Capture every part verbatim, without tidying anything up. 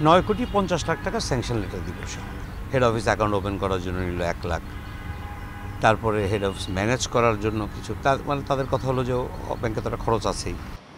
নয় কোটি পঞ্চাশ লাখ টাকা স্যাংশন লেটার দিব সব। হেড অফিস অ্যাকাউন্ট ওপেন করার জন্য নিল এক লাখ, তারপরে হেড অফিস ম্যানেজ করার জন্য কিছু, মানে তাদের কথা হলো যে ব্যাংকে তো একটা খরচ আছেই।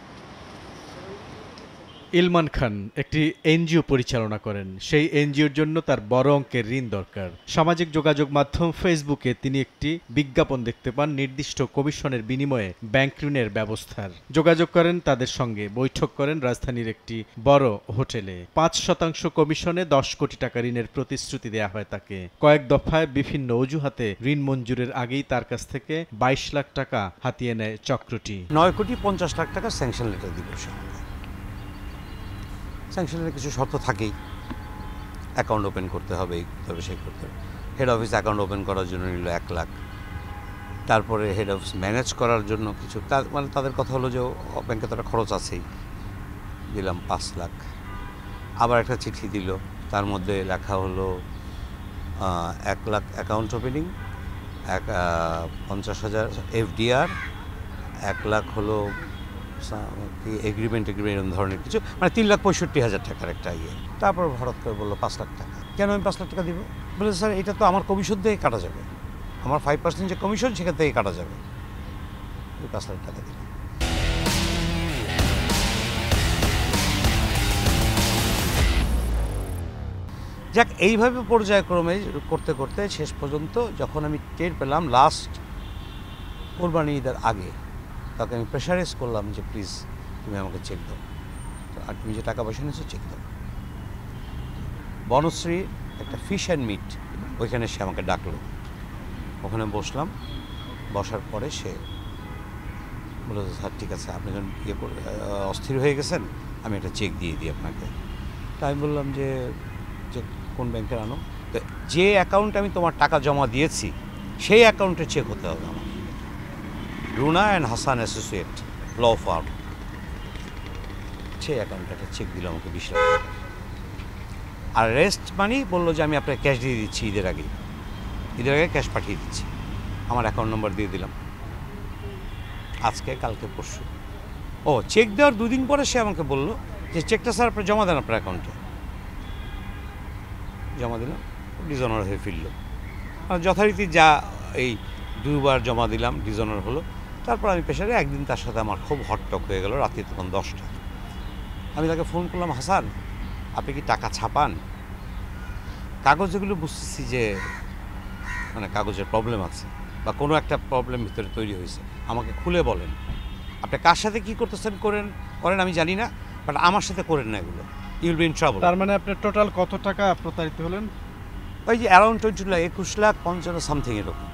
ইলমান খান একটি এনজিও পরিচালনা করেন। সেই এনজিওর জন্য তার বড় অঙ্কের ঋণ দরকার। সামাজিক যোগাযোগ মাধ্যম ফেসবুকে তিনি একটি বিজ্ঞাপন দেখতে পান নির্দিষ্ট কমিশনের বিনিময়ে ব্যাংক ঋণের ব্যবস্থার। যোগাযোগ করেন তাদের সঙ্গে, বৈঠক করেন রাজধানীর একটি বড় হোটেলে। পাঁচ শতাংশ কমিশনে দশ কোটি টাকা ঋণের প্রতিশ্রুতি দেয়া হয় তাকে। কয়েক দফায় বিভিন্ন অজুহাতে ঋণ মঞ্জুরের আগেই তার কাছ থেকে বাইশ লাখ টাকা হাতিয়ে নেয় চক্রটি। নয় কোটি পঞ্চাশ লাখ টাকা স্যাংশন লেটার দিব সব। স্যাংশনের কিছু শর্ত থাকেই, অ্যাকাউন্ট ওপেন করতে হবে, তবে সেই করতে হবে। হেড অফিস অ্যাকাউন্ট ওপেন করার জন্য নিল এক লাখ, তারপরে হেড অফিস ম্যানেজ করার জন্য কিছু, মানে তাদের কথা হলো যে ব্যাংকে তো একটা খরচ আছেই, দিলাম পাঁচ লাখ। আবার একটা চিঠি দিল, তার মধ্যে লেখা হলো এক লাখ অ্যাকাউন্ট ওপেনিং, এক পঞ্চাশ হাজার এফডিআর, এক লাখ হলো এগ্রিমেন্ট এগ্রিমেন্ট এরকম ধরনের কিছু, মানে তিন লাখ পঁয়ষট্টি হাজার টাকার একটা ইয়ে। তারপর হঠাৎ করে বললো পাঁচ লাখ টাকা। কেন আমি পাঁচ লাখ টাকা দিব? বলে স্যার এটা তো আমার কমিশন থেকে কাটা যাবে, আমার ফাইভ পার্সেন্ট যে কমিশন সেখান থেকে কাটা যাবে, ওই পাঁচ লাখ টাকা দিলাম। যাক, এইভাবে পর্যায়ক্রমে করতে করতে শেষ পর্যন্ত যখন আমি টের পেলাম লাস্ট কোরবানি ঈদের আগে, তাকে আমি প্রেশারাইজ করলাম যে প্লিজ তুমি আমাকে চেক দাও, আর তুমি যে টাকা পয়সা নিয়েছো চেক দাও। বনশ্রী একটা ফিশ অ্যান্ড মিট, ওইখানে সে আমাকে ডাকলো, ওখানে বসলাম। বসার পরে সে বলল স্যার ঠিক আছে, আপনি যখন ইয়ে অস্থির হয়ে গেছেন আমি একটা চেক দিয়ে দিই আপনাকে। তাই আমি বললাম যে যে কোন ব্যাংকের আনো? তো যে অ্যাকাউন্টে আমি তোমার টাকা জমা দিয়েছি সেই অ্যাকাউন্টে চেক হতে হবে আমার। Runa and Hasan associate law firm, সেই অ্যাকাউন্টে একটা চেক দিল আমাকে বিশ লাখ টাকা। আর রেস্ট মানি বললো যে আমি আপনাকে ক্যাশ দিয়ে দিচ্ছি, ঈদের আগে ঈদের আগে ক্যাশ পাঠিয়ে দিচ্ছি। আমার অ্যাকাউন্ট নম্বর দিয়ে দিলাম, আজকে কালকে পরশু। ও চেক দেওয়ার দুদিন পরে সে আমাকে বললো যে চেকটা স্যার আপনি জমা দেন আপনার অ্যাকাউন্টে। জমা দিলাম, ডিজনার হয়ে ফিরল। আর যথারীতি যা এই দুবার জমা দিলাম, ডিজনার হলো। তারপর আমি পেশারে একদিন তার সাথে আমার খুব হটটক হয়ে গেল, রাত্রি তখন দশটা। আমি তাকে ফোন করলাম, হাসান আপনি কি টাকা ছাপান? কাগজ যেগুলো বুঝতেছি যে মানে কাগজের প্রবলেম আছে বা কোনো একটা প্রবলেম ভিতরে তৈরি হয়েছে, আমাকে খুলে বলেন। আপনি কার সাথে কী করতেছেন করেন করেন আমি জানি না, বাট আমার সাথে করেন না এগুলো, you will be in trouble. তার মানে আপনার টোটাল কত টাকা প্রতারিত হলেন? ওই যে অ্যারাউন্ড টোয়েন্টি লাখ, একুশ লাখ পঞ্চান্ন সামথিং এরকম।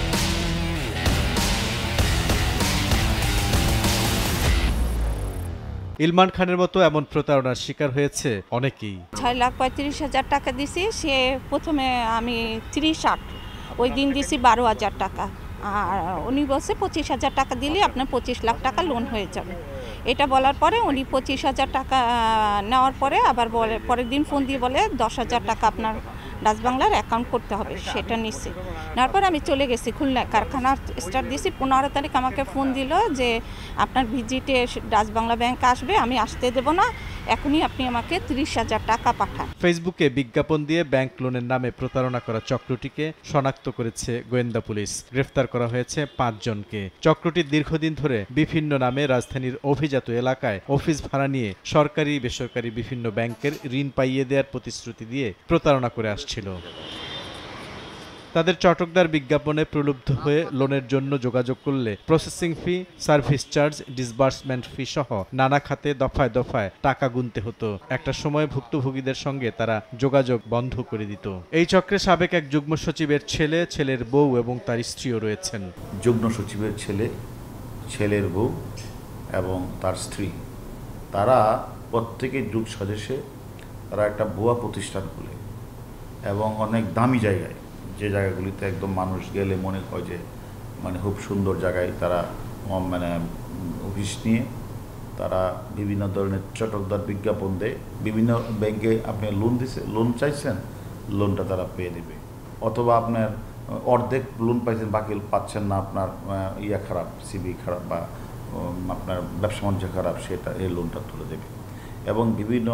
ইলমান খানের মতো এমন প্রতারণার শিকার হয়েছে অনেকেই। ছয় লাখ পঁয়ত্রিশ হাজার টাকা দিছি, সে প্রথমে আমি ত্রিশ আট ওই দিন দিছি বারো হাজার টাকা, আর উনি বলছে পঁচিশ হাজার টাকা দিলে আপনার পঁচিশ লাখ টাকা লোন হয়ে যাবে। এটা বলার পরে উনি পঁচিশ হাজার টাকা নেওয়ার পরে আবার বলে, পরের দিন ফোন দিয়ে বলে দশ হাজার টাকা আপনার ডাচ বাংলার অ্যাকাউন্ট করতে হবে, সেটা নিচ্ছি। নেওয়ার পর আমি চলে গেছি খুলনায়, কারখানা স্টার্ট দিয়েছি। পনেরো তারিখ আমাকে ফোন দিল যে আপনার ভিজিটে ডাচ বাংলা ব্যাংক আসবে, আমি আসতে দেবো না, এখনই আপনি আমাকে ত্রিশ হাজার টাকা পাঠান। ফেসবুকে বিজ্ঞাপন দিয়ে ব্যাংক লোনের নামে প্রতারণা করা চক্রটিকে শনাক্ত করেছে গোয়েন্দা পুলিশ। গ্রেফতার করা হয়েছে পাঁচজনকে। চক্রটি দীর্ঘদিন ধরে বিভিন্ন নামে রাজধানীর অভিজাত এলাকায় অফিস ভাড়া নিয়ে সরকারি বেসরকারি বিভিন্ন ব্যাংকের ঋণ পাইয়ে দেওয়ার প্রতিশ্রুতি দিয়ে প্রতারণা করে আসছে ছিল। তাদের চটকদার বিজ্ঞাপনে প্রলুব্ধ হয়ে লোনের জন্য যোগাযোগ করলে processing fee, service charge, disbursement fee সহ নানা খাতে দফায় দফায় টাকা গুনতে হতো। একটা সময় ভুক্তভোগীদের সঙ্গে তারা যোগাযোগ বন্ধ করে দিত। এই চক্রে সাবেক এক যুগ্ম সচিবের ছেলে, ছেলের বউ এবং তার স্ত্রীও রয়েছেন। যুগ্ম সচিবের ছেলে, ছেলের বউ এবং তার স্ত্রী, তারা প্রত্যেকেই যুগ সদস্যে তারা একটা ভুয়া প্রতিষ্ঠান খুলে এবং অনেক দামি জায়গায়, যে জায়গাগুলিতে একদম মানুষ গেলে মনে হয় যে মানে খুব সুন্দর জায়গায়, তারা মানে অফিস নিয়ে তারা বিভিন্ন ধরনের চটকদার বিজ্ঞাপন দেয়। বিভিন্ন ব্যাংকে আপনি লোন দিছে, লোন চাইছেন, লোনটা তারা পেয়ে দেবে। অথবা আপনার অর্ধেক লোন পাইছেন, বাকি পাচ্ছেন না, আপনার ইয়া খারাপ, সিবি খারাপ বা আপনার ব্যবসা বাণিজ্য খারাপ, সেটা এই লোনটা তুলে দেবে। এবং বিভিন্ন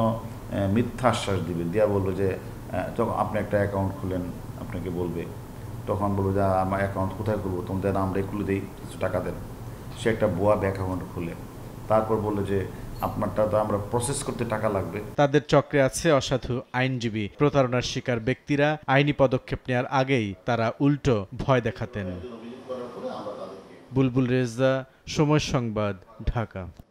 মিথ্যা আশ্বাস দিবে, দিয়া বললো যে যখন আপনি একটা অ্যাকাউন্ট খুলেন আপনাকে বলবে, তখন বলবো যে আমার অ্যাকাউন্ট কোথায় খুলবো, তোমাদের আমরা খুলে দিই, কিছু টাকা দেন। সে একটা ভুয়া ব্যাংক অ্যাকাউন্ট খুলে তারপর বললো যে আপনারটা তো আমরা প্রসেস করতে টাকা লাগবে। তাদের চক্রে আছে অসাধু আইনজীবী। প্রতারণার শিকার ব্যক্তিরা আইনি পদক্ষেপ নেওয়ার আগেই তারা উল্টো ভয় দেখাতেন। বুলবুল রেজা, সময় সংবাদ, ঢাকা।